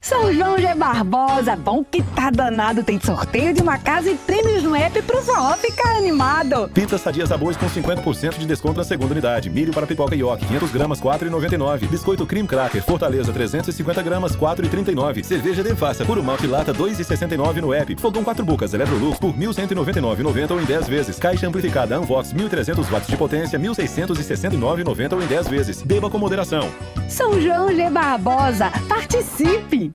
São João G. Barbosa, bom que tá danado. Tem sorteio de uma casa e prêmios no app pro forró ficar animado. Pita Sadia Sabores com 50% de desconto na segunda unidade. Milho para pipoca Yoki, 500 gramas, 4,99. Biscoito Cream Cracker, Fortaleza, 350 gramas, 4,39. Cerveja Devassa, puro malte lata, 2,69 no app. Fogão 4 bucas, Electrolux por 1.199,90 ou em 10 vezes. Caixa amplificada Unvox, 1.300 watts de potência, 1.669,90 ou em 10 vezes. Beba com moderação. São João G. Barbosa, participe!